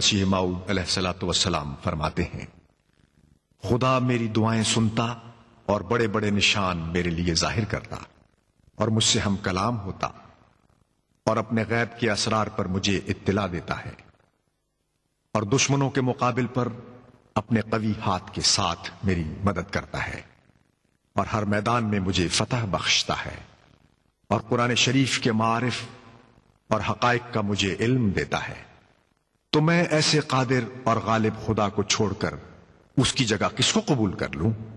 मसीह मऊद अलैहिस्सलातु वस्सलाम फरमाते हैं, खुदा मेरी दुआएं सुनता और बड़े बड़े निशान मेरे लिए जाहिर करता और मुझसे हम कलाम होता और अपने गैब के असरार पर मुझे इत्तिला देता है और दुश्मनों के मुकाबिल पर अपने कवी हाथ के साथ मेरी मदद करता है और हर मैदान में मुझे फतह बख्शता है और कुरान शरीफ के मारिफ और हकाइक का मुझे इल्म देता है। तो मैं ऐसे कादिर और गालिब खुदा को छोड़कर उसकी जगह किसको कबूल कर लूं?